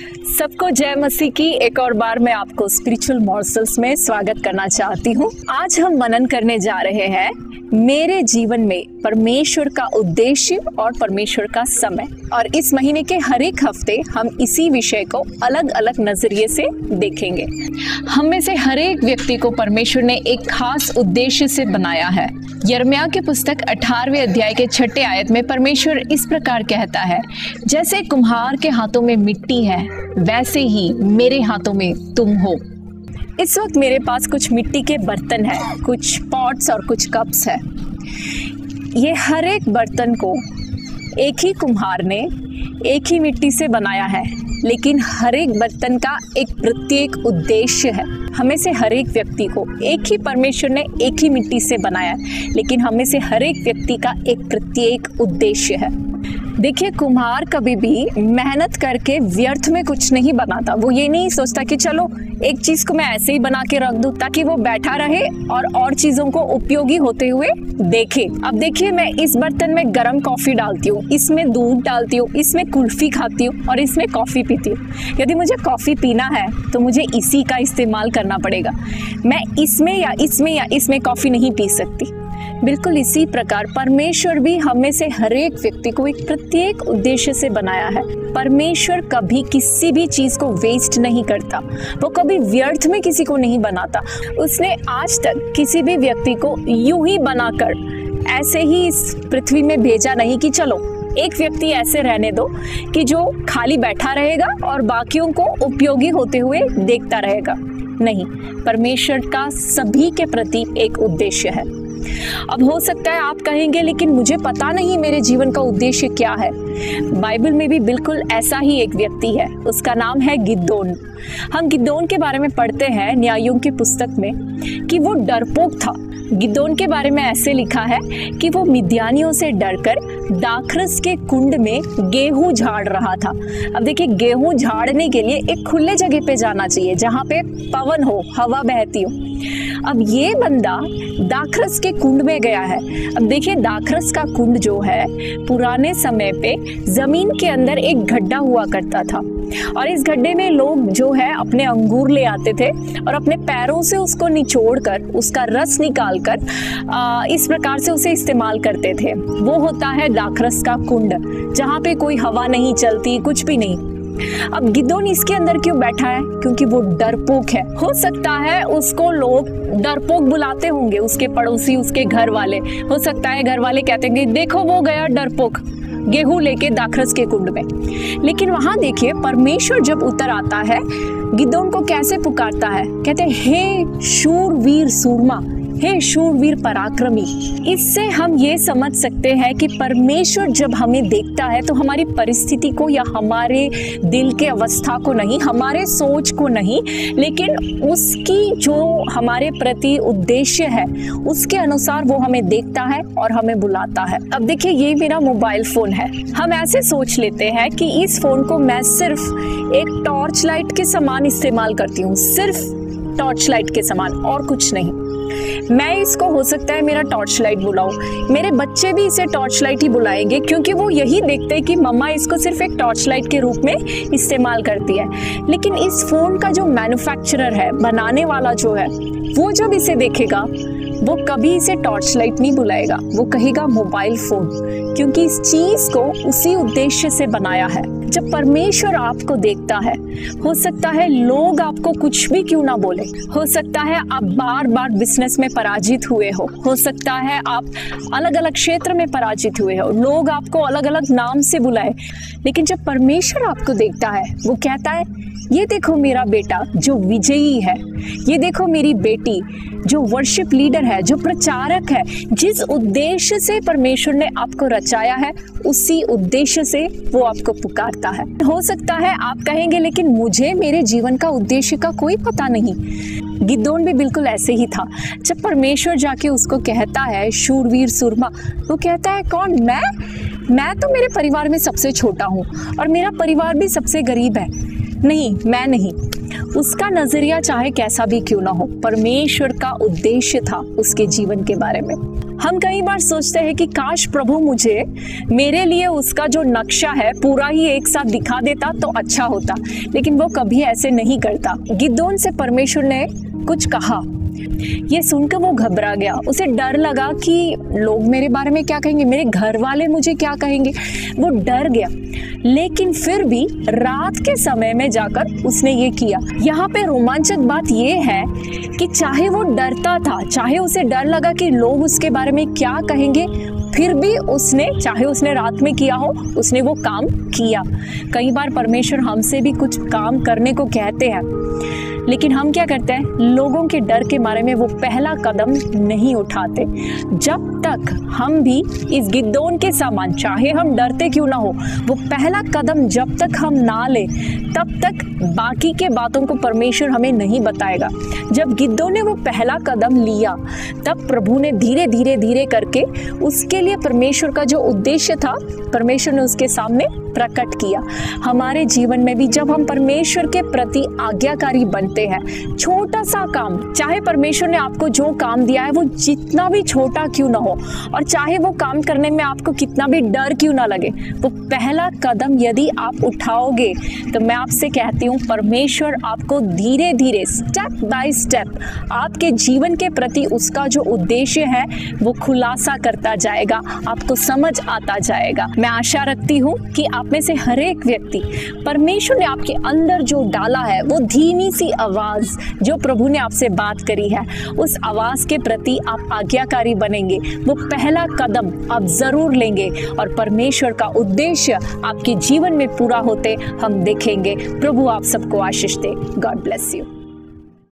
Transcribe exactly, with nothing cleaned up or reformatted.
सबको जय मसीह की एक और बार मैं आपको स्पिरिचुअल मॉर्सल्स में स्वागत करना चाहती हूँ। आज हम मनन करने जा रहे हैं मेरे जीवन में परमेश्वर का उद्देश्य और परमेश्वर का समय। और इस महीने के हर एक हफ्ते हम इसी विषय को अलग अलग नजरिए से देखेंगे। हम में से हर एक व्यक्ति को परमेश्वर ने एक खास उद्देश्य से बनाया है। यिर्मयाह की पुस्तक अठारहवें अध्याय के छठे आयत में परमेश्वर इस प्रकार कहता है, जैसे कुम्हार के हाथों में मिट्टी है वैसे ही मेरे हाथों में तुम हो। इस वक्त मेरे पास कुछ मिट्टी के बर्तन हैं, कुछ पॉट्स और कुछ कप्स हैं। ये हर एक बर्तन को एक ही कुम्हार ने एक ही मिट्टी से बनाया है, लेकिन हर एक बर्तन का एक प्रत्येक उद्देश्य है। हमें से हर एक व्यक्ति को एक ही परमेश्वर ने एक ही मिट्टी से बनाया है, लेकिन हमें से हर एक व्यक्ति का एक प्रत्येक उद्देश्य है। देखिए, कुम्हार कभी भी मेहनत करके व्यर्थ में कुछ नहीं बनाता। वो ये नहीं सोचता कि चलो एक चीज को मैं ऐसे ही बना के रख दूं ताकि वो बैठा रहे और और चीजों को उपयोगी होते हुए देखे। अब देखिए, मैं इस बर्तन में गर्म कॉफी डालती हूँ, इसमें दूध डालती हूँ, इसमें कुल्फी खाती हूँ और इसमें कॉफी पीती हूँ। यदि मुझे कॉफी पीना है तो मुझे इसी का इस्तेमाल करना पड़ेगा। मैं इसमें या इसमें या इसमें कॉफी नहीं पी सकती। बिल्कुल इसी प्रकार परमेश्वर भी हमें से हर एक व्यक्ति को एक प्रत्येक उद्देश्य से बनाया है। परमेश्वर कभी किसी भी चीज को वेस्ट नहीं करता, वो कभी व्यर्थ में किसी को नहीं बनाता। उसने आज तक किसी भी व्यक्ति को यूं ही बनाकर ऐसे ही इस पृथ्वी में भेजा नहीं कि चलो एक व्यक्ति ऐसे रहने दो कि जो खाली बैठा रहेगा और बाकियों को उपयोगी होते हुए देखता रहेगा। नहीं, परमेश्वर का सभी के प्रति एक उद्देश्य है। अब हो सकता है आप कहेंगे, लेकिन मुझे पता नहीं मेरे जीवन का उद्देश्य क्या है। बाइबल में भी बिल्कुल ऐसा ही एक व्यक्ति है, उसका नाम है गिदोन। हम गिदोन के बारे में पढ़ते हैं न्यायों की पुस्तक में कि वो डरपोक था। गिदोन के बारे में ऐसे लिखा है कि वो मिद्यानियों से डरकर दाखरस के कुंड में गेहूं झाड़ रहा था। अब देखिए, गेहूं झाड़ने के लिए एक खुले जगह पे जाना चाहिए जहाँ पे पवन हो, हवा बहती हो। अब ये बंदा दाखरस के कुंड में गया है। अब देखिए, दाखरस का कुंड जो है पुराने समय पे जमीन के अंदर एक गड्ढा हुआ करता था और इस गड्ढे में लोग जो है अपने अंगूर ले आते थे और अपने पैरों से उसको निचोड़ कर उसका रस निकाल कर आ, इस प्रकार से उसे इस्तेमाल करते थे। वो होता है दाखरस का कुंड, जहाँ पे कोई हवा नहीं चलती, कुछ भी नहीं। अब गिदोन इसके अंदर क्यों बैठा है? क्योंकि वो डरपोक है। हो सकता है उसको लोग डरपोक बुलाते होंगे, उसके पड़ोसी, उसके घर वाले। हो सकता है घर वाले कहते हैं, देखो वो गया डरपोक गेहूं लेके दाखरस के कुंड में। लेकिन वहां देखिए, परमेश्वर जब उतर आता है, गिदोन को कैसे पुकारता है? कहते हैं, हे शूरवीर सूरमा, हे शूरवीर पराक्रमी। इससे हम ये समझ सकते हैं कि परमेश्वर जब हमें देखता है तो हमारी परिस्थिति को या हमारे दिल के अवस्था को नहीं, हमारे सोच को नहीं, लेकिन उसकी जो हमारे प्रति उद्देश्य है उसके अनुसार वो हमें देखता है और हमें बुलाता है। अब देखिए, ये मेरा मोबाइल फोन है। हम ऐसे सोच लेते हैं कि इस फोन को मैं सिर्फ एक टॉर्च लाइट के समान इस्तेमाल करती हूँ, सिर्फ टॉर्च लाइट के समान और कुछ नहीं। मैं इसको हो सकता है मेरा टॉर्च लाइट बुलाऊं, मेरे बच्चे भी इसे टॉर्च लाइट ही बुलाएंगे, क्योंकि वो यही देखते हैं कि मम्मा इसको सिर्फ एक टॉर्च लाइट के रूप में इस्तेमाल करती है। लेकिन इस फोन का जो मैन्युफैक्चरर है, बनाने वाला जो है, वो जब इसे देखेगा वो कभी इसे टॉर्च लाइट नहीं बुलाएगा, वो कहेगा मोबाइल फोन, क्योंकि इस चीज को उसी उद्देश्य से बनाया है। जब परमेश्वर आपको देखता है, हो सकता है लोग आपको कुछ भी क्यों ना बोले, हो सकता है आप बार बार बिजनेस में पराजित हुए हो हो सकता है आप अलग अलग क्षेत्र में पराजित हुए हो, लोग आपको अलग अलग नाम से बुलाए, लेकिन जब परमेश्वर आपको देखता है, वो कहता है, ये देखो मेरा बेटा जो विजयी है, ये देखो मेरी बेटी जो वर्शिप लीडर है, जो प्रचारक है। जिस उद्देश्य से परमेश्वर ने आपको रचाया है, उसी उद्देश्य से वो आपको पुकारता है। हो सकता है आप कहेंगे, लेकिन मुझे मेरे जीवन का उद्देश्य का कोई पता नहीं। गिदोन भी बिल्कुल ऐसे ही था। जब परमेश्वर जाके उसको कहता है शूरवीर सूरमा, वो कहता है, कौन? मैं मैं तो मेरे परिवार में सबसे छोटा हूँ और मेरा परिवार भी सबसे गरीब है। नहीं, मैं नहीं। उसका नजरिया चाहे कैसा भी क्यों ना हो, परमेश्वर का उद्देश्य था उसके जीवन के बारे में। हम कई बार सोचते हैं कि काश प्रभु मुझे मेरे लिए उसका जो नक्शा है पूरा ही एक साथ दिखा देता तो अच्छा होता, लेकिन वो कभी ऐसे नहीं करता। गिदोन से परमेश्वर ने कुछ कहा, ये सुनकर वो घबरा गया। उसे डर लगा कि लोग मेरे बारे में क्या कहेंगे, मेरे घर वाले मुझे क्या कहेंगे। वो डर गया, लेकिन फिर भी रात के समय में जाकर उसने ये किया। यहाँ पे रोमांचक बात ये है कि चाहे वो डरता था, चाहे उसे डर लगा कि लोग उसके बारे में क्या कहेंगे, फिर भी उसने, चाहे उसने रात में किया हो, उसने वो काम किया। कई बार परमेश्वर हमसे भी कुछ काम करने को कहते हैं, लेकिन हम क्या करते हैं, लोगों के डर के मारे में वो पहला कदम नहीं उठाते। जब तक हम भी इस गिदोन के समान, चाहे हम डरते क्यों ना हो, वो पहला कदम जब तक हम ना ले, तब तक बाकी के बातों को परमेश्वर हमें नहीं बताएगा। जब गिदोन ने वो पहला कदम लिया, तब प्रभु ने धीरे धीरे धीरे करके उसके लिए परमेश्वर का जो उद्देश्य था, परमेश्वर ने उसके सामने प्रकट किया। हमारे जीवन में भी जब हम परमेश्वर के प्रति आज्ञाकारी बनते हैं, छोटा सा काम, चाहे परमेश्वर ने आपको जो काम दिया है वो जितना भी छोटा क्यों ना हो, और चाहे वो काम करने में आपको कितना भी डर क्यों ना लगे, वो पहला कदम यदि आप उठाओगे तो मैं आपसे कहती हूँ परमेश्वर आपको धीरे धीरे, स्टेप बाय स्टेप, आपके जीवन के प्रति उसका जो उद्देश्य है वो खुलासा करता जाएगा, आपको समझ आता जाएगा। मैं आशा रखती हूँ कि आप में से हर एक व्यक्ति, परमेश्वर ने आपके अंदर जो डाला है, वो धीमी सी आवाज जो प्रभु ने आपसे बात करी है, उस आवाज के प्रति आप आज्ञाकारी बनेंगे। वो पहला कदम आप जरूर लेंगे और परमेश्वर का उद्देश्य आपके जीवन में पूरा होते हम देखेंगे। प्रभु आप सबको आशीष दे। God bless you.